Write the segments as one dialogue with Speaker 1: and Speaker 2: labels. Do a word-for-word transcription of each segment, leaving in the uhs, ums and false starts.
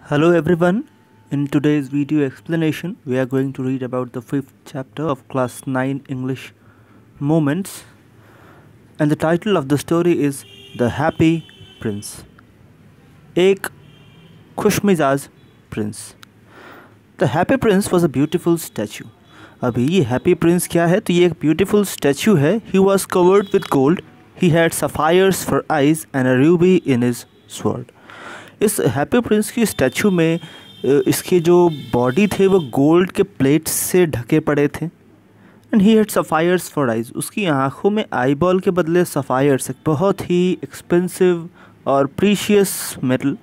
Speaker 1: Hello everyone. In today's video explanation, we are going to read about the fifth chapter of class nine English Moments, and the title of the story is The Happy Prince. एक खुशमिजाज prince. The Happy Prince was a beautiful statue. अभी ये Happy Prince क्या है? तो ये एक beautiful statue है. He was covered with gold. He had sapphires for eyes and a ruby in his sword. इस हैप्पी प्रिंस की स्टैचू में इसके जो बॉडी थे वो गोल्ड के प्लेट्स से ढके पड़े थे. And he had sapphires for eyes. उसकी आँखों में आई बॉल के बदले सफ़ायर्स, एक बहुत ही एक्सपेंसिव और precious metal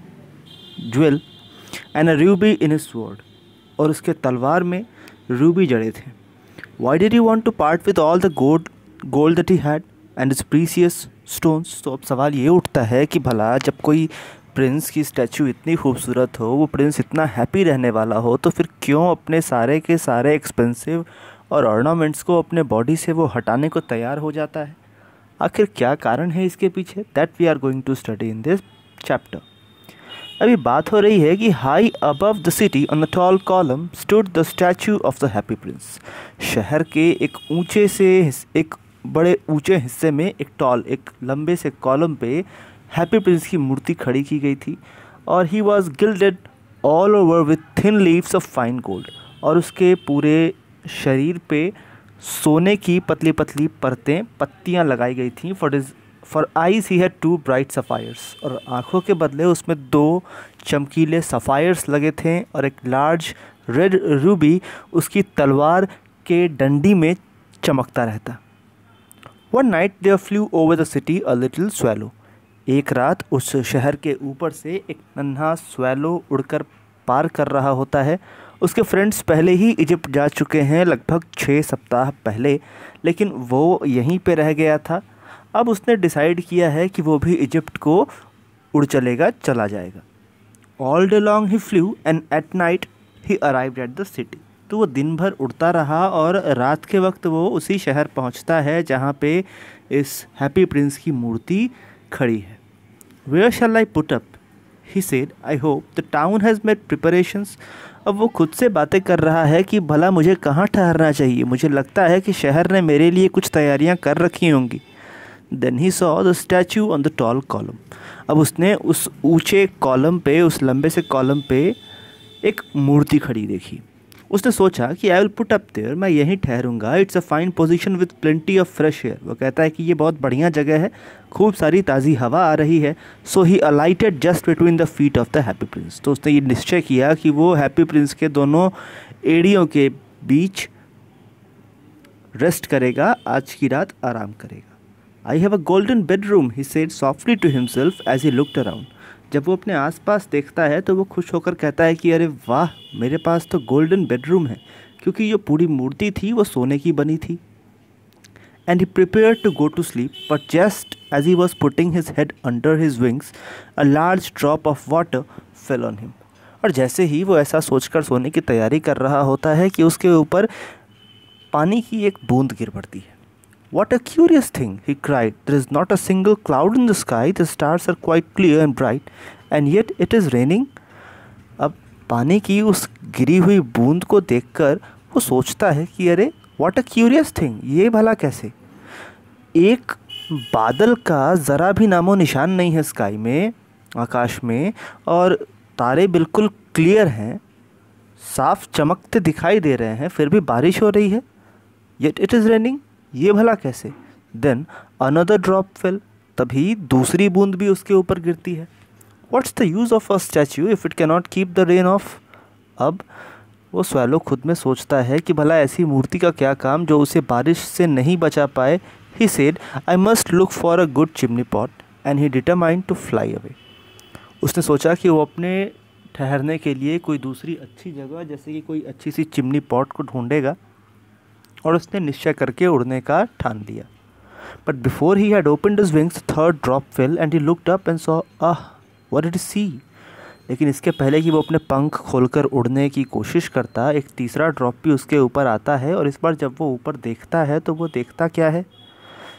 Speaker 1: jewel, and a ruby in his sword. और उसके तलवार में रूबी जड़े थे. Why did he want to part with all the gold gold that he had and its precious stones. तो अब सवाल ये उठता है कि भला जब कोई प्रिंस की स्टैचू इतनी खूबसूरत हो, वो प्रिंस इतना हैप्पी रहने वाला हो, तो फिर क्यों अपने सारे के सारे एक्सपेंसिव और ऑर्नामेंट्स को अपने बॉडी से वो हटाने को तैयार हो जाता है? आखिर क्या कारण है इसके पीछे? That we are going to study in this chapter. अभी बात हो रही है कि high above the city on the tall column stood the statue of the happy prince. शहर के एक ऊंचे से एक बड़े ऊंचे हिस्से में एक टॉल एक लंबे से कॉलम पे हैप्पी प्रिंस की मूर्ति खड़ी की गई थी. और he was gilded all over with thin leaves of fine gold. और उसके पूरे शरीर पे सोने की पतली पतली परतें पत्तियां लगाई गई थीं. For his for eyes he had two bright sapphires. और आँखों के बदले उसमें दो चमकीले सफ़ायर्स लगे थे. और एक लार्ज रेड रूबी उसकी तलवार के डंडी में चमकता रहता. One night there flew over the city a little swallow. एक रात उस शहर के ऊपर से एक नन्हा स्वैलो उड़कर पार कर रहा होता है. उसके फ्रेंड्स पहले ही इजिप्ट जा चुके हैं, लगभग छः सप्ताह पहले, लेकिन वो यहीं पे रह गया था. अब उसने डिसाइड किया है कि वो भी इजिप्ट को उड़ चलेगा चला जाएगा. All day long he flew and at night he arrived at the city. तो वो दिन भर उड़ता रहा और रात के वक्त वो उसी शहर पहुंचता है जहाँ पे इस हैप्पी प्रिंस की मूर्ति खड़ी है. Where shall I put up? He said. I hope the town has made preparations. अब वो खुद से बातें कर रहा है कि भला मुझे कहाँ ठहरना चाहिए. मुझे लगता है कि शहर ने मेरे लिए कुछ तैयारियाँ कर रखी होंगी. Then he saw the statue on the tall column. अब उसने उस ऊंचे कॉलम पे, उस लंबे से कॉलम पे एक मूर्ति खड़ी देखी. उसने सोचा कि I will put up there, मैं यहीं ठहरूंगा. It's a fine position with plenty of fresh air. वो कहता है कि ये बहुत बढ़िया जगह है, खूब सारी ताज़ी हवा आ रही है. So he alighted just between the feet of the happy prince. तो उसने ये निश्चय किया कि वो हैप्पी प्रिंस के दोनों एड़ियों के बीच रेस्ट करेगा, आज की रात आराम करेगा. I have a golden bedroom, he said softly to himself as he looked around. जब वो अपने आसपास देखता है तो वो खुश होकर कहता है कि अरे वाह, मेरे पास तो गोल्डन बेडरूम है, क्योंकि जो पूरी मूर्ति थी वो सोने की बनी थी. And he prepared to go to sleep, but just as he was putting his head under his wings a large drop of water fell on him. और जैसे ही वो ऐसा सोचकर सोने की तैयारी कर रहा होता है कि उसके ऊपर पानी की एक बूंद गिर पड़ती है. What a curious thing, he cried. There is not a single cloud in the sky. The stars are quite clear and bright, and yet it is raining. अब पानी की उस गिरी हुई बूंद को देखकर वो सोचता है कि अरे what a curious thing, ये भला कैसे? एक बादल का ज़रा भी नामो निशान नहीं है स्काई में, आकाश में, और तारे बिल्कुल क्लियर हैं, साफ चमकते दिखाई दे रहे हैं, फिर भी बारिश हो रही है. Yet it is raining. ये भला कैसे? Then another drop fell. तभी दूसरी बूंद भी उसके ऊपर गिरती है. What's the use of a statue if it can not keep the rain off. अब वो स्वैलो खुद में सोचता है कि भला ऐसी मूर्ति का क्या काम जो उसे बारिश से नहीं बचा पाए. He said I must look for a good chimney pot and he determined to fly away. उसने सोचा कि वो अपने ठहरने के लिए कोई दूसरी अच्छी जगह, जैसे कि कोई अच्छी सी चिमनी पॉट को ढूंढेगा, और उसने निश्चय करके उड़ने का ठान लिया. But before he had opened his wings third drop fell and he looked up and saw ah what did he see. लेकिन इसके पहले कि वो अपने पंख खोलकर उड़ने की कोशिश करता, एक तीसरा ड्रॉप भी उसके ऊपर आता है. और इस बार जब वो ऊपर देखता है तो वो देखता क्या है?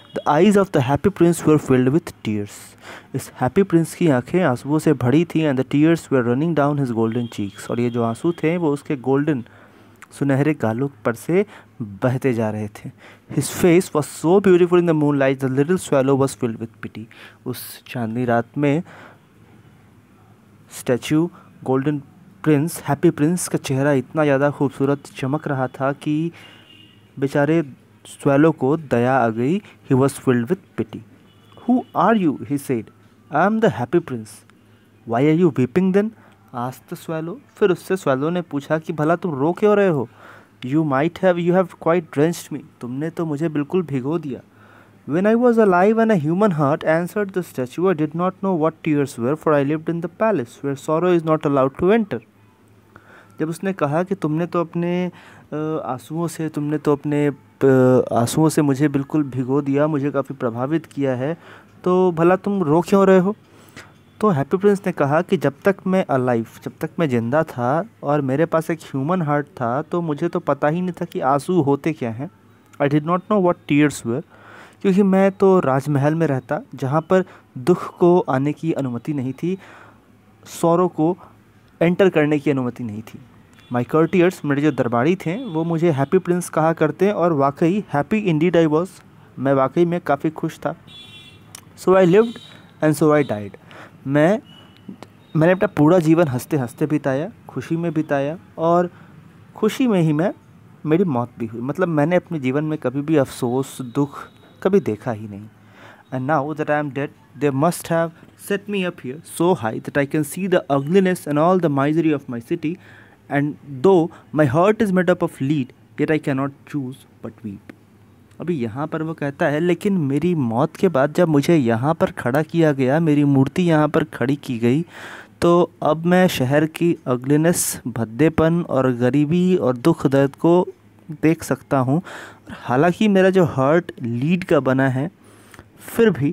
Speaker 1: The eyes of the happy prince were filled with tears. इस हैप्पी प्रिंस की आंखें आंसुओं से भरी थी। And the tears were running down his golden cheeks, और ये जो आंसू थे वो उसके गोल्डन सुनहरे गालों पर से बहते जा रहे थे। His face was so beautiful in the moonlight the little swallow was filled with pity. उस चांदनी रात में statue golden prince, happy prince का चेहरा इतना ज़्यादा खूबसूरत चमक रहा था कि बेचारे स्वैलो को दया आ गई। He was filled with pity. Who are you, he said. I am the happy prince. Why are you weeping then, asked the swallow. फिर उससे स्वैलो ने पूछा कि भला तुम रो क्यों रहे हो। You might have you have quite drenched me, तुमने तो मुझे बिल्कुल भिगो दिया। When I was alive and a human heart, answered the statue, I did not know what tears were, for I lived in the palace where sorrow is not allowed to enter. जब उसने कहा कि तुमने तो अपने आंसुओं से तुमने तो अपने आंसुओं से मुझे बिल्कुल भिगो दिया, मुझे काफ़ी प्रभावित किया है, तो भला तुम रो क्यों रहे हो। तो हैप्पी प्रिंस ने कहा कि जब तक मैं अलाइव, जब तक मैं ज़िंदा था और मेरे पास एक ह्यूमन हार्ट था, तो मुझे तो पता ही नहीं था कि आंसू होते क्या हैं। I did not know what tears were, क्योंकि मैं तो राजमहल में रहता जहाँ पर दुख को आने की अनुमति नहीं थी, सौरों को एंटर करने की अनुमति नहीं थी। माई कर्टियर्स, मेरे जो दरबारी थे वो मुझे हैप्पी प्रिंस कहा करते, और वाकई हैप्पी इंडीड आई वॉज, मैं वाकई में काफ़ी खुश था। So I lived and so I died. मैं मैंने अपना पूरा जीवन हंसते हंसते बिताया, खुशी में बिताया, और खुशी में ही मैं मेरी मौत भी हुई। मतलब मैंने अपने जीवन में कभी भी अफसोस, दुख कभी देखा ही नहीं। And now that I am dead, they must have set me up here so high that I can see the ugliness and all the misery of my city. And though my heart is made up of lead, yet I cannot choose but weep. अभी यहाँ पर वो कहता है, लेकिन मेरी मौत के बाद जब मुझे यहाँ पर खड़ा किया गया, मेरी मूर्ति यहाँ पर खड़ी की गई, तो अब मैं शहर की अगलीनेस, भद्देपन और गरीबी और दुख दर्द को देख सकता हूँ। हालांकि मेरा जो हार्ट लीड का बना है, फिर भी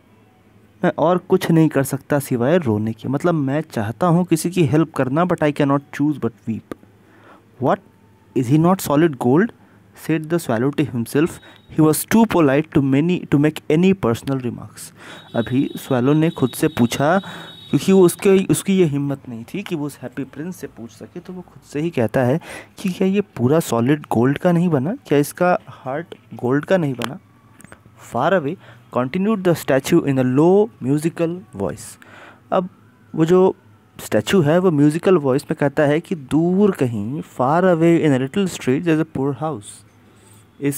Speaker 1: मैं और कुछ नहीं कर सकता सिवाय रोने के। मतलब मैं चाहता हूँ किसी की हेल्प करना, but I can not choose but weep. What, is he not solid gold, said the swallow to himself. He was too polite to many to make any personal remarks. अभी स्वैलो ने खुद से पूछा, क्योंकि वो उसके उसकी ये हिम्मत नहीं थी कि वो उस हैप्पी प्रिंस से पूछ सके, तो वो खुद से ही कहता है कि क्या ये पूरा सॉलिड गोल्ड का नहीं बना, क्या इसका हार्ट गोल्ड का नहीं बना। Far away continued the statue in a low musical voice. अब वो जो स्टैचू है वो म्यूजिकल वॉइस में कहता है कि दूर कहीं, far away in a little street there is a poor house. इस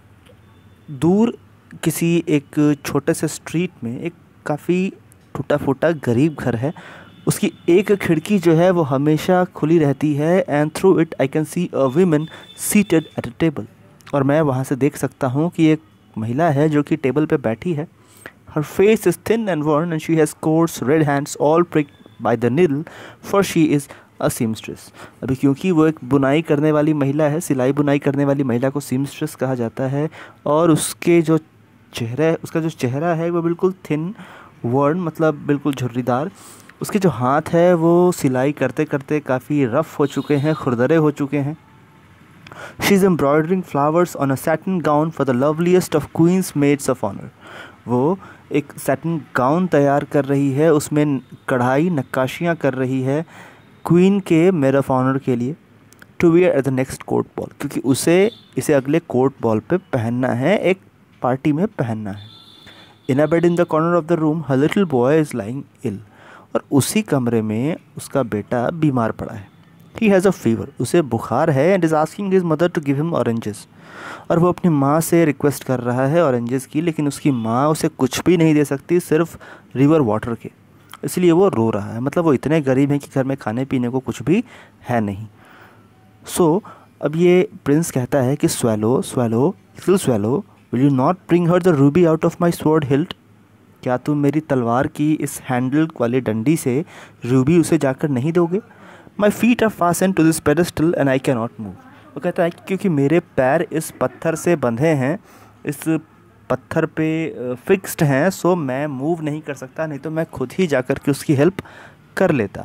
Speaker 1: दूर किसी एक छोटे से स्ट्रीट में एक काफ़ी टूटा फूटा गरीब घर है। उसकी एक खिड़की जो है वो हमेशा खुली रहती है। And through it I can see a woman seated at a table. और मैं वहाँ से देख सकता हूँ कि एक महिला है जो कि टेबल पे बैठी है। Her face is thin and worn and she has coarse red hands all pricked by the needle, for she is a seamstress. अभी क्योंकि वो एक बुनाई करने वाली महिला है, सिलाई बुनाई करने वाली महिला को सीमस्ट्रेस कहा जाता है। और उसके जो चेहरा उसका जो चेहरा है वो बिल्कुल थिन वर्न, मतलब बिल्कुल झुर्रीदार। उसके जो हाथ है वो सिलाई करते करते काफ़ी रफ़ हो चुके हैं, खुरदरे हो चुके हैं। She is embroidering flowers on a satin gown for the loveliest of queen's maids of honour. वो एक सैटिन गाउन तैयार कर रही है, उसमें कढ़ाई नक्काशियाँ कर रही है क्वीन के मेड ऑफ ऑनर के लिए, to wear at the next court ball, क्योंकि उसे इसे अगले कोर्ट बॉल पे पहनना है, एक पार्टी में पहनना है। In a bed in the corner of the room her little boy is lying ill. और उसी कमरे में उसका बेटा बीमार पड़ा है। ही हैज़ अ फीवर, उसे बुखार है। And is asking his mother to give him oranges. और वो अपनी माँ से रिक्वेस्ट कर रहा है ऑरेंजेस की, लेकिन उसकी माँ उसे कुछ भी नहीं दे सकती, सिर्फ रिवर वाटर के। इसलिए वो रो रहा है। मतलब वो इतने गरीब हैं कि घर में खाने पीने को कुछ भी है नहीं। सो so, अब ये प्रिंस कहता है कि swallow swallow little swallow, will you not bring her the ruby out of my sword hilt. क्या तुम मेरी तलवार की इस हैंडल वाली डंडी से रूबी उसे जाकर नहीं दोगे। My feet are fastened to this pedestal and I can not move. वो कहता है कि क्योंकि मेरे पैर इस पत्थर से बंधे हैं, इस पत्थर पे फिक्स्ड हैं, सो मैं मूव नहीं कर सकता, नहीं तो मैं खुद ही जाकर के उसकी हेल्प कर लेता।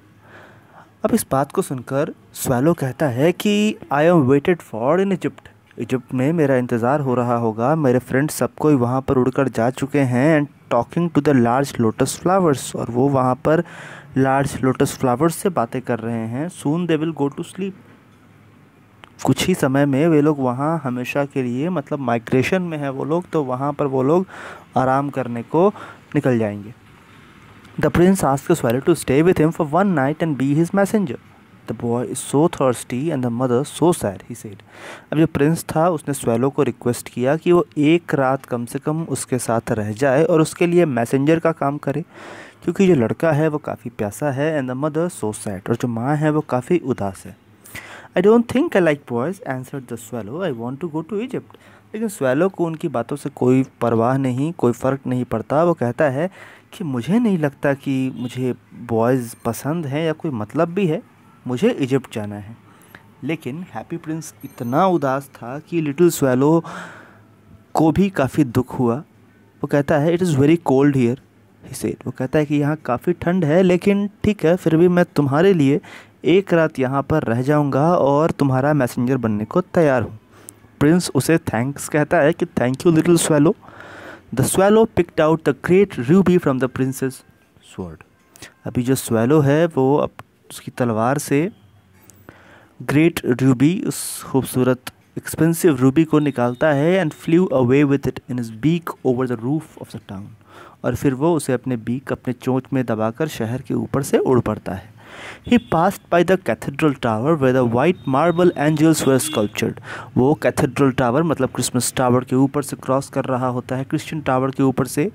Speaker 1: अब इस बात को सुनकर स्वैलो कहता है कि I am waited for in Egypt, Egypt में मेरा इंतज़ार हो रहा होगा, मेरे फ्रेंड्स सब कोई वहाँ पर उड़कर जा चुके हैं। And talking to the large lotus flowers, और वो वहाँ पर लार्ज लोटस फ्लावर्स से बातें कर रहे हैं। Soon they will go to sleep, कुछ ही समय में वे लोग वहाँ हमेशा के लिए, मतलब माइग्रेशन में है वो लोग, तो वहाँ पर वो लोग आराम करने को निकल जाएंगे। The prince asked swallow to stay with him for one night and be his messenger. The boy is so thirsty and the mother so sad, he said. अब जो प्रिंस था उसने स्वैलो को रिक्वेस्ट किया कि वो एक रात कम से कम उसके साथ रह जाए और उसके लिए मैसेंजर का काम करे, क्योंकि जो लड़का है वो काफ़ी प्यासा है। And the mother so sad, और जो माँ है वो काफ़ी उदास है। I don't think I like boys answered the swallow, I want to go to Egypt. लेकिन स्वैलो को उनकी बातों से कोई परवाह नहीं, कोई फ़र्क नहीं पड़ता। वो कहता है कि मुझे नहीं लगता कि मुझे बॉयज़ पसंद हैं या कोई मतलब भी है, मुझे इजिप्ट जाना है। लेकिन हैप्पी प्रिंस इतना उदास था कि लिटिल स्वैलो को भी काफ़ी दुख हुआ। वो कहता है it is very cold here, he said. वो कहता है कि यहाँ काफ़ी ठंड है, लेकिन ठीक है, फिर भी मैं तुम्हारे लिए एक रात यहाँ पर रह जाऊँगा और तुम्हारा मैसेंजर बनने को तैयार हूँ। प्रिंस उसे थैंक्स कहता है कि thank you little swallow. The swallow picked out the great ruby from the prince's sword. अभी जो स्वैलो है वो अब उसकी तलवार से ग्रेट रूबी, उस खूबसूरत एक्सपेंसिव रूबी को निकालता है। And flew away with it in his beak over the roof of the town, और फिर वो उसे अपने बीक, अपने चोंच में दबाकर शहर के ऊपर से उड़ पड़ता है। He passed by the cathedral tower where the white marble angels were sculptured. वो कैथेड्रल टावर मतलब क्रिसमस टावर के ऊपर से क्रॉस कर रहा होता है, क्रिश्चियन टावर के ऊपर से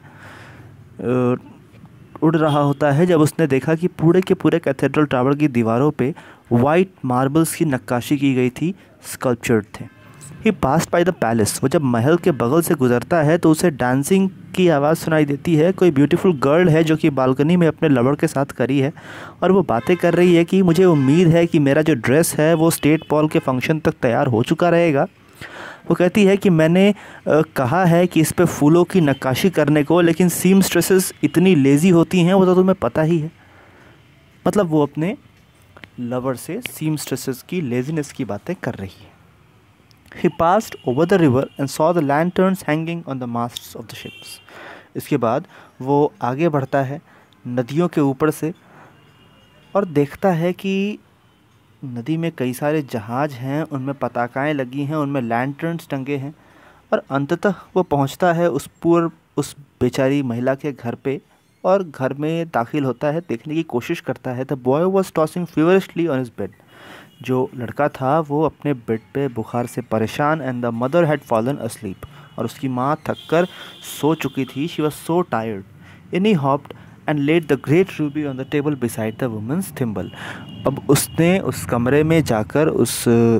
Speaker 1: उड़ रहा होता है, जब उसने देखा कि पूरे के पूरे कैथेड्रल टावर की दीवारों पे वाइट मार्बल्स की नक्काशी की गई थी, स्कल्पचर्ड थे। He passed by the palace, वो जब महल के बगल से गुजरता है तो उसे डांसिंग की आवाज़ सुनाई देती है। कोई ब्यूटीफुल गर्ल है जो कि बालकनी में अपने लवर के साथ खड़ी है और वो बातें कर रही है कि मुझे उम्मीद है कि मेरा जो ड्रेस है वो स्टेट बॉल के फंक्शन तक तैयार हो चुका रहेगा। वो कहती है कि मैंने आ, कहा है कि इस पे फूलों की नक्काशी करने को, लेकिन सीम स्ट्रेसेस इतनी लेज़ी होती हैं, वो तो तुम्हें पता ही है। मतलब वो अपने लवर से सीम स्ट्रेसेस की लेजीनेस की बातें कर रही है। He passed over the river and saw the lanterns hanging on the masts of the ships. इसके बाद वो आगे बढ़ता है नदियों के ऊपर से और देखता है कि नदी में कई सारे जहाज़ हैं, उनमें पताकाएं लगी हैं, उनमें लैंटर्न्स टंगे हैं, और अंततः वो पहुंचता है उस पूर्व उस बेचारी महिला के घर पे और घर में दाखिल होता है, देखने की कोशिश करता है। The boy was tossing feverishly on his bed. जो लड़का था वो अपने बेड पे बुखार से परेशान। And the mother had fallen asleep, और उसकी माँ थककर सो चुकी थी। She was so tired. In he hopped and laid the great ruby on the table beside the woman's thimble. अब उसने उस कमरे में जाकर उस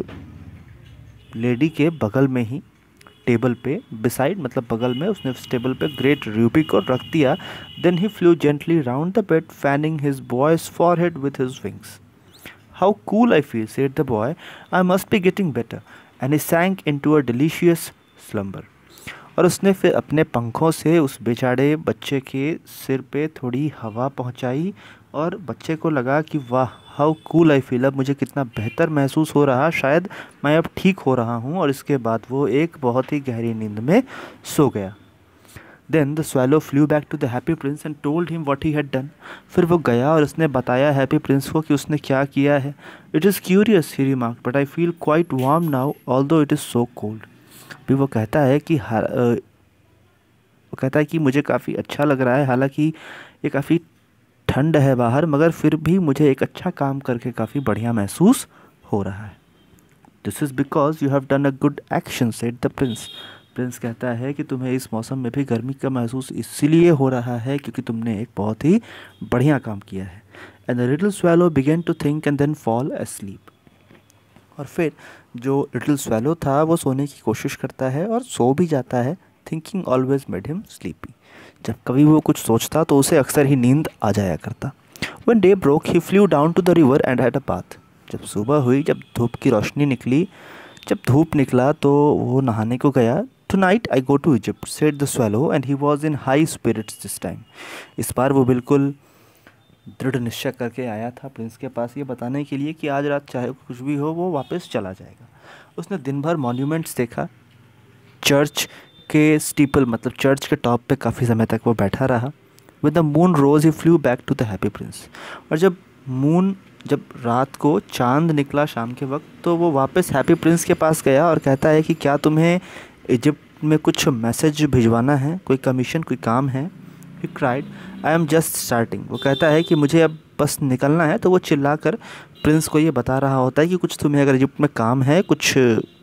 Speaker 1: लेडी के बगल में ही टेबल पे, बिसाइड मतलब बगल में, उसने उस टेबल पे ग्रेट रूबी को रख दिया। Then he flew gently round the bed fanning the boy's forehead with his wings. How cool I feel, said the boy. I must be getting better. And he sank into a delicious slumber. और उसने फिर अपने पंखों से उस बेचारे बच्चे के सिर पे थोड़ी हवा पहुंचाई और बच्चे को लगा कि वाह, हाउ कूल आई फील, अब मुझे कितना बेहतर महसूस हो रहा, शायद मैं अब ठीक हो रहा हूँ। और इसके बाद वो एक बहुत ही गहरी नींद में सो गया। Then the swallow flew back to the happy prince and told him what he had done. फिर वो गया और उसने बताया हैप्पी प्रिंस को कि उसने क्या किया है। It is curious, he remarked, but I feel quite warm now, although it is so cold. भी वो कहता है कि हर अ, वो कहता है कि मुझे काफ़ी अच्छा लग रहा है, हालांकि ये काफ़ी ठंड है बाहर, मगर फिर भी मुझे एक अच्छा काम करके काफ़ी बढ़िया महसूस हो रहा है। This is because you have done a good action, said the prince. Prince कहता है कि तुम्हें इस मौसम में भी गर्मी का महसूस इसीलिए हो रहा है क्योंकि तुमने एक बहुत ही बढ़िया काम किया है। And the little swallow began to think and then fall asleep. और फिर जो लिटिल स्वैलो था वो सोने की कोशिश करता है और सो भी जाता है। Thinking always made him sleepy. जब कभी वो कुछ सोचता तो उसे अक्सर ही नींद आ जाया करता। When day broke, he flew down to the river and had a bath. जब सुबह हुई, जब धूप की रोशनी निकली, जब धूप निकला तो वो नहाने को गया। Tonight I go to Egypt, said the swallow, and he was in high spirits this time. इस बार वो बिल्कुल दृढ़ निश्चय करके आया था प्रिंस के पास, ये बताने के लिए कि आज रात चाहे कुछ भी हो वो वापस चला जाएगा। उसने दिन भर मॉन्यूमेंट्स देखा, चर्च के स्टीपल मतलब चर्च के टॉप पे काफ़ी समय तक वो बैठा रहा। With the moon rose he flew back to the happy prince. और जब मून जब रात को चांद निकला शाम के वक्त, तो वो वापस हैप्पी प्रिंस के पास गया और कहता है कि क्या तुम्हें इजिप्ट में कुछ मैसेज भिजवाना है, कोई कमीशन, कोई काम है। He cried, I am just starting. वो कहता है कि मुझे अब बस निकलना है। तो वो चिल्लाकर प्रिंस को ये बता रहा होता है कि कुछ तुम्हें अगर इजिप्ट में काम है, कुछ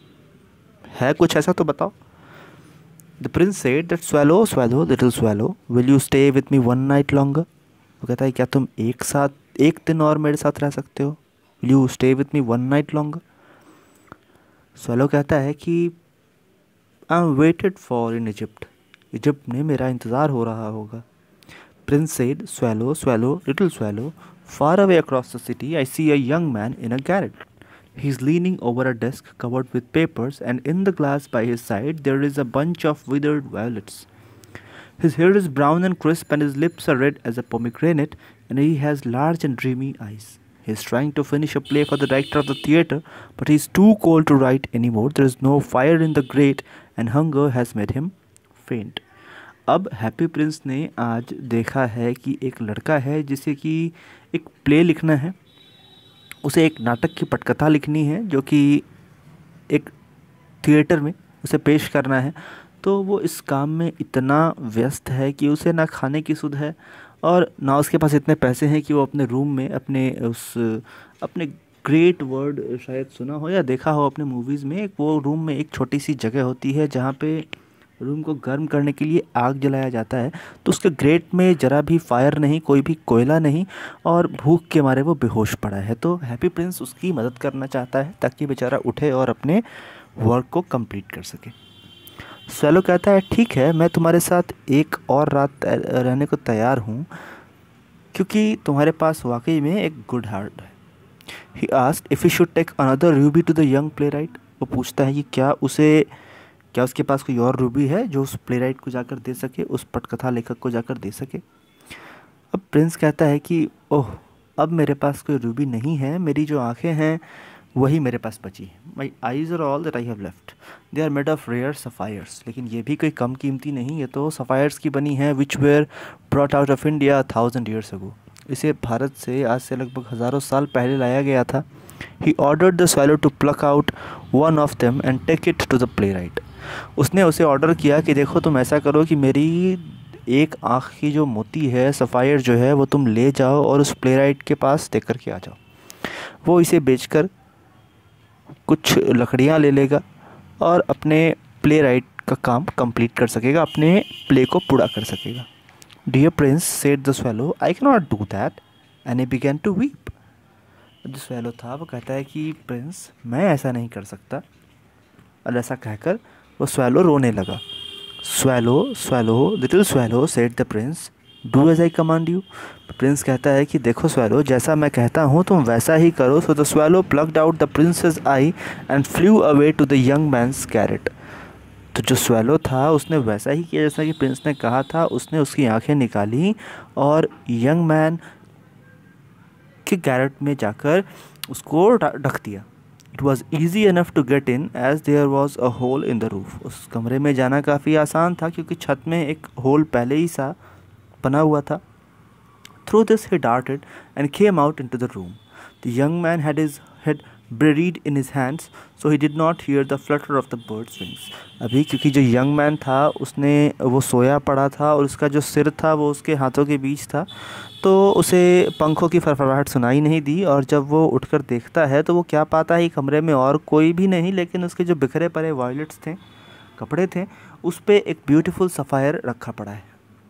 Speaker 1: है कुछ ऐसा तो बताओ। The prince said that swallow swallow little swallow, will you stay with me one night longer. वो कहता है क्या तुम एक साथ एक दिन और मेरे साथ रह सकते हो? Will you stay with me one night longer. Swallow कहता है कि I am waited for in Egypt, Egypt में मेरा इंतज़ार हो रहा होगा। Prince said swallow swallow little swallow, far away across the city I see a young man in a garret. He is leaning over a desk covered with papers, and in the glass by his side there is a bunch of withered violets. His hair is brown and crisp, and his lips are red as a pomegranate, and he has large and dreamy eyes. He is trying to finish a play for the director of the theatre, but he is too cold to write anymore. There is no fire in the grate, and hunger has made him faint. अब happy prince ने आज देखा है कि एक लड़का है जिसे कि एक प्ले लिखना है, उसे एक नाटक की पटकथा लिखनी है जो कि एक थिएटर में उसे पेश करना है। तो वो इस काम में इतना व्यस्त है कि उसे ना खाने की सुध है और ना उसके पास इतने पैसे हैं कि वो अपने रूम में अपने उस अपने ग्रेट वर्ड शायद सुना हो या देखा हो अपने मूवीज़ में, एक वो रूम में एक छोटी सी जगह होती है जहाँ पे रूम को गर्म करने के लिए आग जलाया जाता है। तो उसके ग्रेट में ज़रा भी फायर नहीं, कोई भी कोयला नहीं, और भूख के मारे वो बेहोश पड़ा है। तो हैप्पी प्रिंस उसकी मदद करना चाहता है ताकि बेचारा उठे और अपने वर्क को कंप्लीट कर सके। स्वैलो कहता है ठीक है, मैं तुम्हारे साथ एक और रात रहने को तैयार हूँ क्योंकि तुम्हारे पास वाकई में एक गुड हार्ट है। He asked if he should take another ruby to the young playwright. वो पूछता है कि क्या उसे क्या उसके पास कोई और रूबी है जो उस प्ले राइट को जाकर दे सके, उस पटकथा लेखक को जाकर दे सके। अब प्रिंस कहता है कि ओह, अब मेरे पास कोई रूबी नहीं है, मेरी जो आंखें हैं वही मेरे पास बची हैं। My eyes are all that I have left, they are made of rare sapphires. लेकिन ये भी कोई कम कीमती नहीं, ये तो सफ़ायर्स की बनी है, which were brought out of India thousand years ago. इसे भारत से आज से लगभग हज़ारों साल पहले लाया गया था। He ordered the swallow to pluck out one of them and take it to the playwright. उसने उसे ऑर्डर किया कि देखो तुम ऐसा करो कि मेरी एक आँख की जो मोती है, सफ़ायर जो है, वो तुम ले जाओ और उस प्ले राइट के पास दे कर के आ जाओ। वो इसे बेचकर कुछ लकड़ियाँ ले लेगा और अपने प्ले राइट का काम कंप्लीट कर सकेगा, अपने प्ले को पूरा कर सकेगा। Dear prince said the swallow, I can not do that, and he began to weep. जो स्वैलो था वो कहता है कि प्रिंस मैं ऐसा नहीं कर सकता, और ऐसा कहकर वो स्वैलो रोने लगा। Swallow swallow little swallow said the prince, do as I command you. Prince कहता है कि देखो स्वैलो, जैसा मैं कहता हूँ तुम वैसा ही करो। So the swallow plucked out the prince's eye and flew away to the young man's garret. तो जो स्वैलो था उसने वैसा ही किया जैसा कि प्रिंस ने कहा था। उसने उसकी आंखें निकाली और यंग मैन के गैरेट में जाकर उसको ढक दिया। It was easy enough to get in as there was a hole in the roof. उस कमरे में जाना काफ़ी आसान था क्योंकि छत में एक होल पहले ही सा बना हुआ था। Through this he darted and came out into the room. The young man had his head buried in his hands, so he did not hear the flutter of the bird's wings. अभी क्योंकि जो young man था उसने वो सोया पड़ा था और उसका जो सिर था वो उसके हाथों के बीच था, तो उसे पंखों की फड़फड़ाहट सुनाई नहीं दी। और जब वो उठकर देखता है तो वो क्या पाता है, कमरे में और कोई भी नहीं लेकिन उसके जो बिखरे पड़े वायलेट्स थे, कपड़े थे, उस पर एक ब्यूटीफुल सफ़ायर रखा पड़ा है।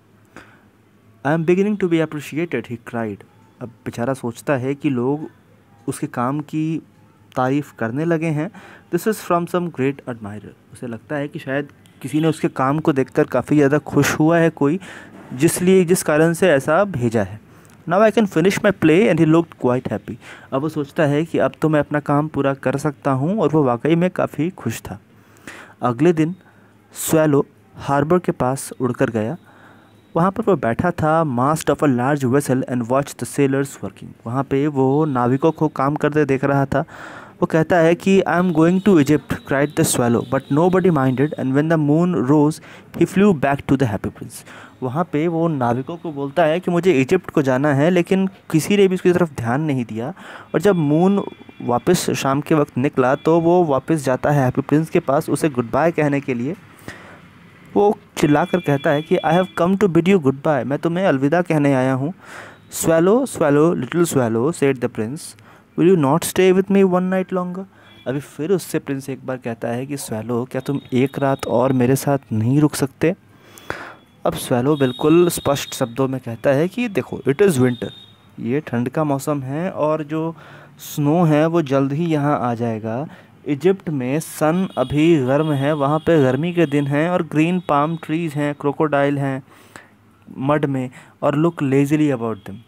Speaker 1: I am beginning to be appreciated, he cried. अब बेचारा सोचता है कि लोग उसके काम की तारीफ़ करने लगे हैं। This is from some great admirer. उसे लगता है कि शायद किसी ने उसके काम को देखकर काफ़ी ज़्यादा खुश हुआ है कोई, जिसलिए जिस कारण से ऐसा भेजा है। Now I can finish my play and he looked quite happy. अब वो सोचता है कि अब तो मैं अपना काम पूरा कर सकता हूँ, और वो वाकई में काफ़ी खुश था। अगले दिन स्वैलो हार्बर के पास उड़कर गया। वहाँ पर वो बैठा था mast of a large vessel and watch the sailors working. वहाँ पे वो नाविकों को काम करते देख रहा था। वो कहता है कि I am going to Egypt cried the swallow but nobody minded and when the moon rose he flew back to the happy prince. वहाँ पे वो नाविकों को बोलता है कि मुझे इजिप्ट को जाना है, लेकिन किसी ने भी उसकी तरफ ध्यान नहीं दिया। और जब मून वापस शाम के वक्त निकला तो वो वापस जाता है हैप्पी प्रिंस के पास उसे गुड बाय कहने के लिए। वो चिल्ला कर कहता है कि I have come to bid you goodbye, मैं तुम्हें अलविदा कहने आया हूँ। Swallow swallow little swallow said the prince, will you not stay with me one night longer. अभी फिर उससे प्रिंस एक बार कहता है कि स्वेलो, क्या तुम एक रात और मेरे साथ नहीं रुक सकते। अब स्वेलो बिल्कुल स्पष्ट शब्दों में कहता है कि देखो, इट इज़ विंटर, ये ठंड का मौसम है और जो स्नो है वो जल्द ही यहाँ आ जाएगा। इजिप्ट में सन अभी गर्म है, वहाँ पे गर्मी के दिन हैं और ग्रीन पाम ट्रीज़ हैं, क्रोकोडाइल हैं मड में, और look lazily about them.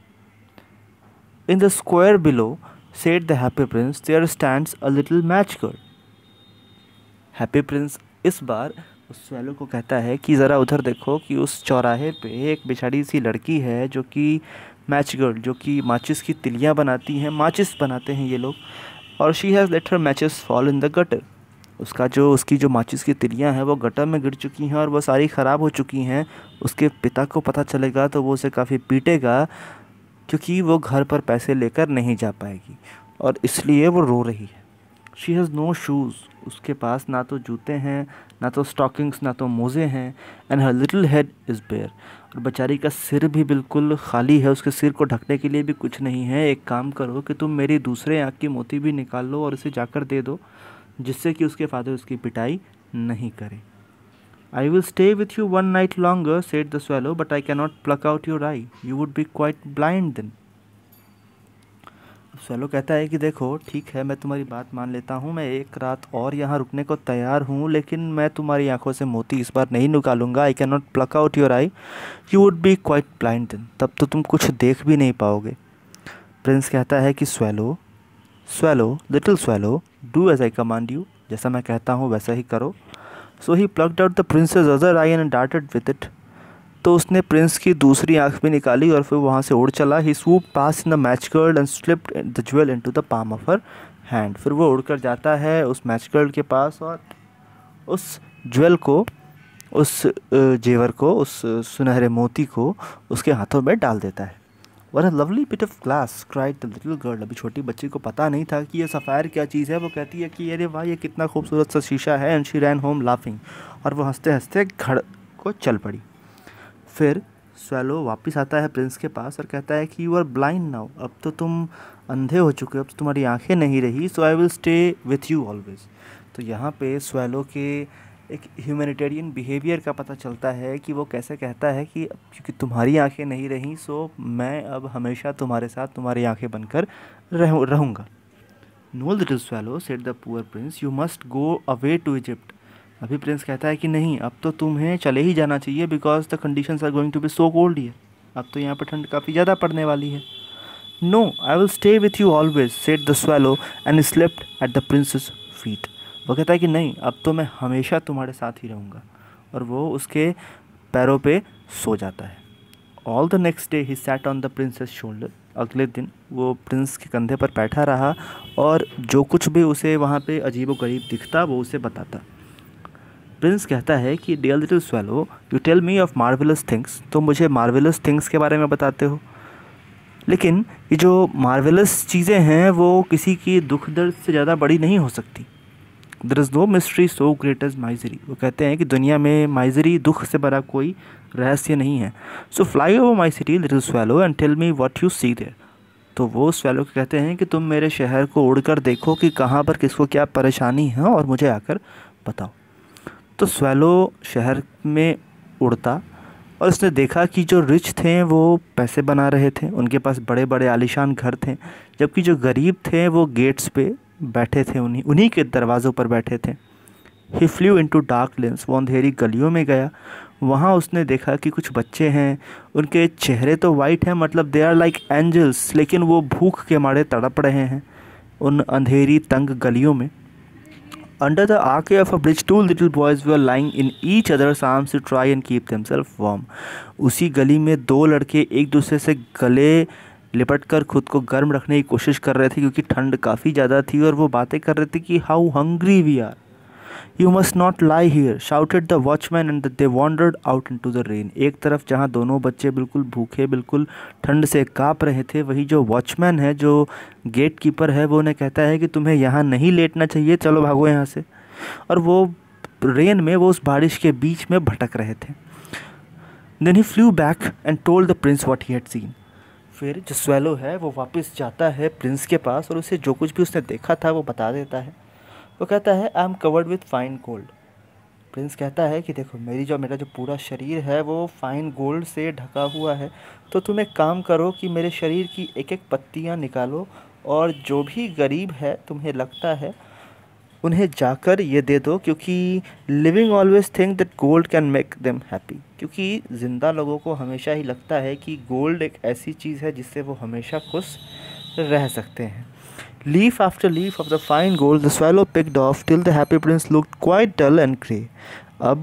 Speaker 1: In the square below said the happy prince, there stands a little match girl. Happy prince इस बार उस स्वेलो को कहता है कि ज़रा उधर देखो कि उस चौराहे पे एक बेचारी सी लड़की है जो कि मैच गर्ल, जो कि माचिस की तिलियाँ बनाती हैं, माचिस बनाते हैं ये लोग, और she has let her matches fall in the gutter. उसका जो उसकी जो माचिस की तिलियाँ हैं वो गटर में गिर चुकी हैं और वो सारी ख़राब हो चुकी हैं। उसके पिता को पता चलेगा तो वो उसे काफ़ी पीटेगा, क्योंकि वो घर पर पैसे लेकर नहीं जा पाएगी और इसलिए वो रो रही है। शी हैज़ नो शूज़, उसके पास ना तो जूते हैं, ना तो स्टॉकिंग्स, ना तो मोज़े हैं। And her little head is bare, और बेचारी का सिर भी बिल्कुल खाली है, उसके सिर को ढकने के लिए भी कुछ नहीं है। एक काम करो कि तुम मेरी दूसरे आँख की मोती भी निकाल लो और उसे जाकर दे दो, जिससे कि उसके फादर उसकी पिटाई नहीं करे। I will stay with you one night longer, said the swallow, but I cannot pluck out your eye. You would be quite blind then. Swallow कहता है कि देखो ठीक है, मैं तुम्हारी बात मान लेता हूँ, मैं एक रात और यहाँ रुकने को तैयार हूँ, लेकिन मैं तुम्हारी आंखों से मोती इस बार नहीं निकालूंगा। I can not pluck out your eye, you would be quite blind then, तब तो तुम कुछ देख भी नहीं पाओगे। प्रिंस कहता है कि swallow swallow little swallow, do as I command you, जैसा मैं कहता हूँ वैसा ही करो। So he plucked out the prince's other eye and darted with it. तो उसने प्रिंस की दूसरी आँख भी निकाली और फिर वहाँ से उड़ चला। He swoop past in the match girl and slipped the jewel into the palm of her hand. फिर वो उड़कर जाता है उस मैच गर्ल के पास और उस ज्वेल को, उस जेवर को, उस सुनहरे मोती को उसके हाथों में डाल देता है। One a lovely bit of glass cried the little girl. अभी छोटी बच्ची को पता नहीं था कि ये सफ़ायर क्या चीज़ है। वो कहती है कि अरे वाह, ये कितना खूबसूरत सा शीशा है। And she ran home laughing, और वो हंसते हंसते घर को चल पड़ी। फिर स्वेलो वापस आता है प्रिंस के पास और कहता है कि यू आर ब्लाइंड नाउ, अब तो तुम अंधे हो चुके हो, अब तो तुम्हारी आंखें नहीं रही। So I will stay with you always. तो यहाँ पे स्वेलो के एक ह्यूमैनिटेरियन बिहेवियर का पता चलता है कि वो कैसे कहता है कि क्योंकि तुम्हारी आंखें नहीं रहीं, सो मैं अब हमेशा तुम्हारे साथ तुम्हारी आंखें बनकर रह रहूँगा। No little swallow said the poor prince, you must go away to Egypt. अभी प्रिंस कहता है कि नहीं, अब तो तुम्हें चले ही जाना चाहिए, because the conditions are going to be so cold here. अब तो यहाँ पर ठंड काफ़ी ज़्यादा पड़ने वाली है। No, I will stay with you always said the swallow and slept at the prince's feet. वो कहता है कि नहीं, अब तो मैं हमेशा तुम्हारे साथ ही रहूँगा, और वो उसके पैरों पे सो जाता है। All the next day he sat on the prince's shoulder. अगले दिन वो प्रिंस के कंधे पर बैठा रहा और जो कुछ भी उसे वहाँ पे अजीब व गरीब दिखता वो उसे बताता। प्रिंस कहता है कि dear little swallow, you tell me of marvellous things, तो मुझे मार्वेलस थिंग्स के बारे में बताते हो, लेकिन ये जो मार्वेलस चीज़ें हैं वो किसी की दुख दर्द से ज़्यादा बड़ी नहीं हो सकती। There is no mystery so great as misery. वो कहते हैं कि दुनिया में माइजरी, दुख से बड़ा कोई रहस्य नहीं है। So fly over my city little swallow and tell me what you see there. तो वो स्वेलो कहते हैं कि तुम मेरे शहर को उड़कर देखो कि कहाँ पर किसको क्या परेशानी है और मुझे आकर बताओ। तो स्वेलो शहर में उड़ता और उसने देखा कि जो रिच थे वो पैसे बना रहे थे, उनके पास बड़े बड़े आलीशान घर थे, जबकि जो गरीब थे वो गेट्स पे बैठे थे, उन्हीं उन्हीं के दरवाज़ों पर बैठे थे। He flew into dark lanes. वो अंधेरी गलियों में गया। वहाँ उसने देखा कि कुछ बच्चे हैं, उनके चेहरे तो वाइट हैं, मतलब दे आर लाइक एंजल्स, लेकिन वो भूख के मारे तड़प रहे हैं उन अंधेरी तंग गलियों में। Under the arch of a bridge, two little boys were lying in each other's arms to try and keep themselves warm. उसी गली में दो लड़के एक दूसरे से गले लिपट कर खुद को गर्म रखने की कोशिश कर रहे थे क्योंकि ठंड काफ़ी ज़्यादा थी, और वो बातें कर रहे थे कि how hungry we are, you must not lie here, shouted the watchman and they wandered out into the rain. एक तरफ जहाँ दोनों बच्चे बिल्कुल भूखे, बिल्कुल ठंड से काँप रहे थे, वही जो वॉचमैन है, जो गेट कीपर है, वो उन्हें कहता है कि तुम्हें यहाँ नहीं लेटना चाहिए, चलो भागो यहाँ से। और वो रेन में, वो उस बारिश के बीच में भटक रहे थे। Then he flew back and told the prince what he had seen. फिर जो स्वेलो है वो वापस जाता है प्रिंस के पास और उसे जो कुछ भी उसने देखा था वो बता देता है। वो कहता है I am covered with fine gold. प्रिंस कहता है कि देखो, मेरी जो मेरा जो पूरा शरीर है वो फाइन गोल्ड से ढका हुआ है, तो तुम एक काम करो कि मेरे शरीर की एक एक पत्तियाँ निकालो और जो भी गरीब है तुम्हें लगता है उन्हें जाकर ये दे दो, क्योंकि living always think that gold can make them happy. क्योंकि ज़िंदा लोगों को हमेशा ही लगता है कि गोल्ड एक ऐसी चीज़ है जिससे वो हमेशा खुश रह सकते हैं। Leaf after leaf of the fine gold the swallow picked off till the happy prince looked quite dull and grey. अब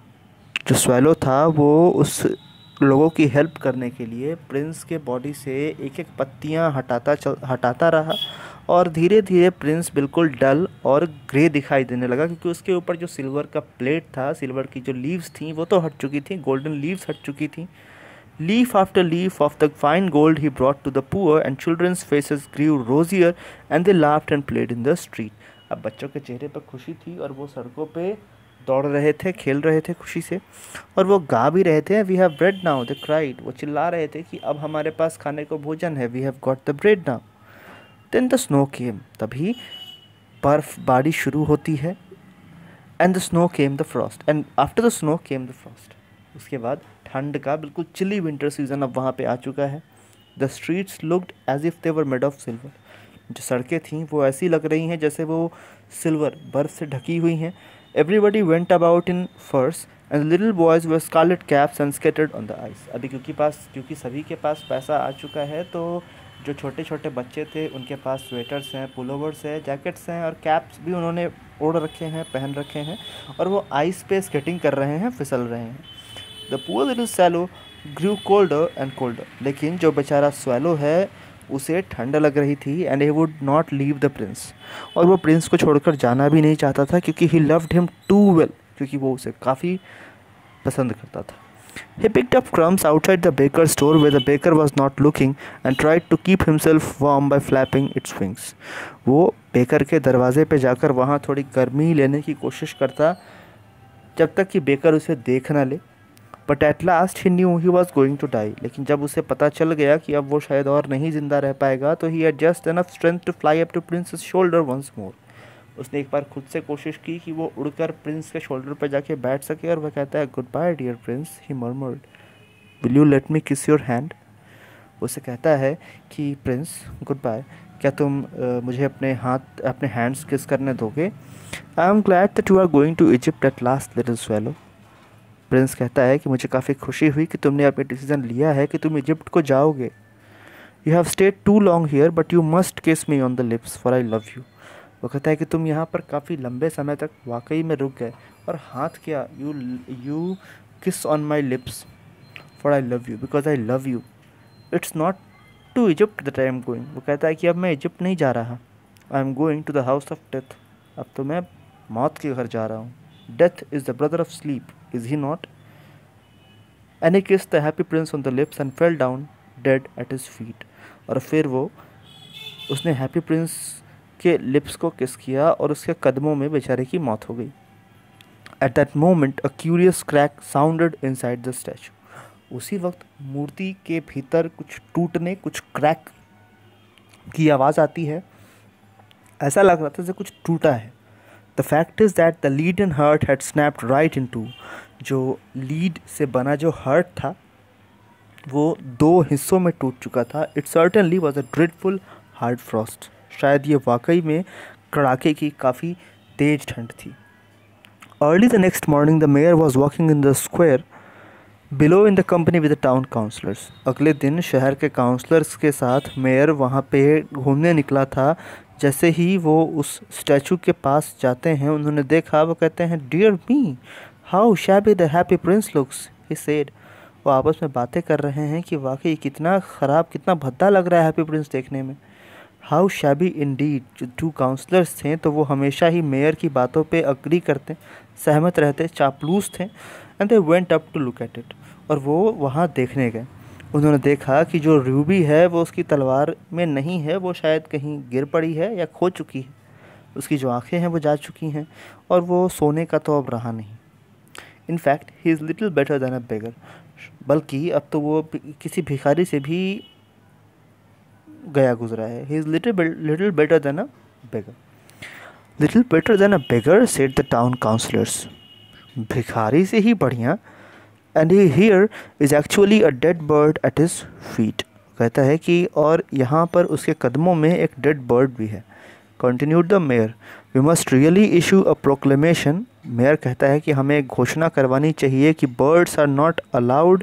Speaker 1: जो स्वेलो था वो उस लोगों की हेल्प करने के लिए प्रिंस के बॉडी से एक एक पत्तियां हटाता चल हटाता रहा, और धीरे धीरे प्रिंस बिल्कुल डल और ग्रे दिखाई देने लगा, क्योंकि उसके ऊपर जो सिल्वर का प्लेट था, सिल्वर की जो लीव्स थी वो तो हट चुकी थी, गोल्डन लीव्स हट चुकी थी। Leaf after leaf of the fine gold he brought to the poor and children's faces grew rosier and they laughed and played in the street. अब बच्चों के चेहरे पर खुशी थी और वो सड़कों पे दौड़ रहे थे, खेल रहे थे खुशी से, और वो गा भी रहे थे, we have bread now, they cried. वो चिल्ला रहे थे कि अब हमारे पास खाने को भोजन है, we have got the bread now. Then the snow came, तभी बर्फबारी शुरू होती है। And the snow came the frost and after the snow came the frost. उसके बाद ठंड का बिल्कुल चिली विंटर सीजन अब वहाँ पे आ चुका है। The streets looked as if they were made of silver. जो सड़कें थीं वो ऐसी लग रही हैं जैसे वो सिल्वर बर्फ से ढकी हुई हैं। Everybody went about in furs and little boys wore scarlet caps and skated on the ice. अभी क्योंकि पास क्योंकि सभी के पास पैसा आ चुका है, तो जो छोटे छोटे बच्चे थे उनके पास स्वेटर्स हैं, पुलोवर्स हैं, जैकेट्स हैं और कैप्स भी उन्होंने ओढ़ रखे हैं, पहन रखे हैं, और वो आइस पे स्केटिंग कर रहे हैं, फिसल रहे हैं। The poor little swallow grew colder and colder. लेकिन जो बेचारा स्वेलो है उसे ठंड लग रही थी, and he would not leave the prince. और वो प्रिंस को छोड़कर जाना भी नहीं चाहता था, क्योंकि he loved him too well, क्योंकि वो उसे काफ़ी पसंद करता था। He picked up crumbs outside the baker's store where the baker was not looking and tried to keep himself warm by flapping its wings. वो बेकर के दरवाजे पे जाकर वहाँ थोड़ी गर्मी लेने की कोशिश करता जब तक कि बेकर उसे देख ना ले। But at last he knew he was going to die. लेकिन जब उसे पता चल गया कि अब वो शायद और नहीं ज़िंदा रह पाएगा, तो he had just enough strength to fly up to Prince's shoulder once more. उसने एक बार खुद से कोशिश की कि वो उड़कर प्रिंस के शोल्डर पर जाके बैठ सके, और वह कहता है goodbye dear prince, he murmured, will you let me kiss your hand. उसे कहता है कि प्रिंस गुड बाय, क्या तुम uh, मुझे अपने हाथ अपने हैंड्स किस करने दोगे। I am glad that you are going to Egypt at last little swallow. Prince कहता है कि मुझे काफ़ी खुशी हुई कि तुमने अपने डिसीजन लिया है कि तुम इजिप्ट को जाओगे। You have stayed too long here but you must kiss me on the lips for I love you. वो कहता है कि तुम यहाँ पर काफ़ी लंबे समय तक वाकई में रुक गए, और हाथ क्या, you you kiss on my lips for I love you because I love you. It's not to Egypt that I am going. वो कहता है कि अब मैं इजिप्ट नहीं जा रहा, I am going to the house of death. अब तो मैं मौत के घर जा रहा हूँ। Death is the brother of sleep, is he not. And he kissed the happy prince on the lips and fell down dead at his feet. और फिर वो उसने हैप्पी प्रिंस के लिप्स को किस किया और उसके कदमों में बेचारे की मौत हो गई। At that moment a curious crack sounded inside the statue. उसी वक्त मूर्ति के भीतर कुछ टूटने, कुछ क्रैक की आवाज़ आती है। ऐसा लग रहा था जैसे कुछ टूटा है। The fact is that the leaden heart had snapped right in two. जो लीड से बना जो हर्ट था वो दो हिस्सों में टूट चुका था। It certainly was a dreadful hard frost. शायद ये वाकई में कड़ाके की काफ़ी तेज ठंड थी। Early the next morning the mayor was walking in the square below in the company with the town councillors. अगले दिन शहर के काउंसलर्स के साथ मेयर वहाँ पे घूमने निकला था। जैसे ही वो उस स्टैचू के पास जाते हैं, उन्होंने देखा, वो कहते हैं dear me how shabby the happy prince looks, he said. वो आपस में बातें कर रहे हैं कि वाकई कितना ख़राब, कितना भद्दा लग रहा है हैप्पी प्रिंस देखने में। How shabby indeed. जो टू काउंसलर्स थे तो वो हमेशा ही मेयर की बातों पे अग्री करते, सहमत रहते, चापलूस थे। And they went up to look at it. और वो वहाँ देखने गए। उन्होंने देखा कि जो रूबी है वो उसकी तलवार में नहीं है, वो शायद कहीं गिर पड़ी है या खो चुकी है। उसकी जो आँखें हैं वो जा चुकी हैं और वो सोने का तो अब रहा नहीं। In fact he is little better than a beggar. बल्कि अब तो वो किसी भिखारी से भी गया गुजरा है। He is little little better than a beggar. Little better than a beggar said the town councillors. भिखारी से ही बढ़िया। And he here is actually a dead bird at his feet. कहता है कि और यहाँ पर उसके कदमों में एक डेड बर्ड भी है। Continued the mayor, we must really issue a proclamation. मेयर कहता है कि हमें घोषणा करवानी चाहिए कि birds are not allowed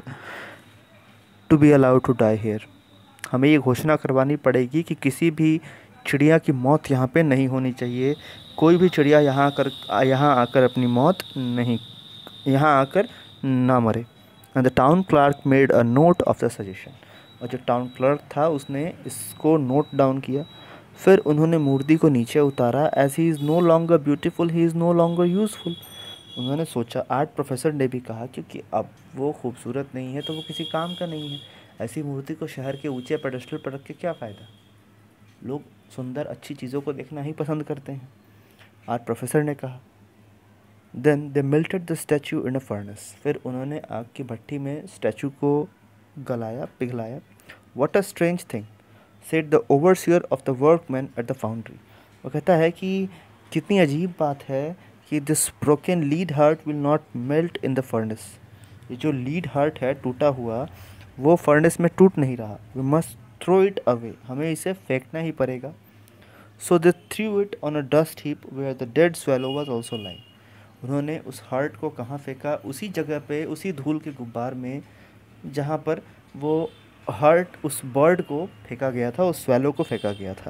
Speaker 1: to be allowed to die here. हमें ये घोषणा करवानी पड़ेगी कि किसी भी चिड़िया की मौत यहाँ पे नहीं होनी चाहिए। कोई भी चिड़िया यहाँ आकर यहाँ आकर अपनी मौत नहीं, यहाँ आकर ना मरे। And the town clerk made a note of the suggestion. और जो टाउन क्लर्क था उसने इसको नोट डाउन किया। फिर उन्होंने मूर्ति को नीचे उतारा। As he is no longer beautiful he is no longer useful. उन्होंने सोचा, आर्ट प्रोफेसर ने भी कहा, क्योंकि अब वो खूबसूरत नहीं है तो वो किसी काम का नहीं है। ऐसी मूर्ति को शहर के ऊंचे पेडेस्टल पर रख के क्या फ़ायदा। लोग सुंदर अच्छी चीज़ों को देखना ही पसंद करते हैं, आर्ट प्रोफेसर ने कहा। Then they melted the statue in a furnace. फिर उन्होंने आग की भट्टी में स्टैचू को गलाया, पिघलाया। What a strange thing said the overseer of the workman at the foundry. वो कहता है कि कितनी अजीब बात है कि this broken lead heart will not melt in the furnace. ये जो लीड हार्ट है टूटा हुआ, वो फर्नेस में टूट नहीं रहा। We must throw it away, हमें इसे फेंकना ही पड़ेगा। So they threw it on a dust heap where the dead swallow was also lying. उन्होंने उस हार्ट को कहाँ फेंका? उसी जगह पे, उसी धूल के गुब्बार में जहाँ पर वो हार्ट, उस बर्ड को फेंका गया था, उस स्वेलो को फेंका गया था।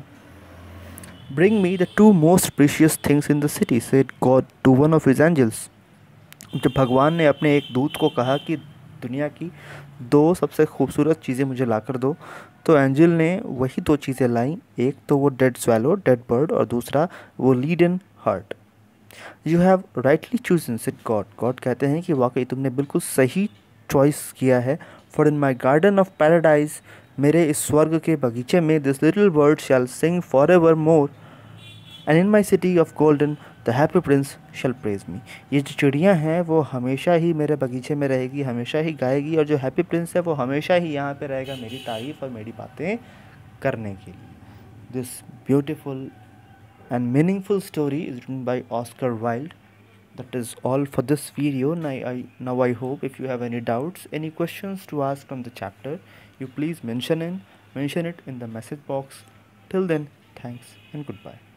Speaker 1: Bring me the two most precious things in the city said God to one of his angels. जब भगवान ने अपने एक दूत को कहा कि दुनिया की दो सबसे खूबसूरत चीज़ें मुझे ला कर दो, तो एंजल ने वही दो चीज़ें लाई। एक तो वो डेड स्वेलो, डेड बर्ड, और दूसरा वो leaden heart. You have rightly chosen said God. God कहते हैं कि वाकई तुमने बिल्कुल सही चॉइस किया है। For in my garden of paradise, मेरे इस स्वर्ग के बगीचे में, this little bird shall sing for ever more. And in my city of golden the happy prince shall praise me. ये जो चिड़ियाँ हैं वो हमेशा ही मेरे बगीचे में रहेगी, हमेशा ही गाएगी, और जो हैप्पी प्रिंस है वो हमेशा ही यहाँ पे रहेगा मेरी तारीफ़ और मेरी बातें करने के लिए। This beautiful and meaningful story is written by Oscar Wilde. That is all for this video. Now I, now I hope if you have any doubts, any questions to ask from the chapter, you please mention in mention it in the message box. Till then, thanks and goodbye.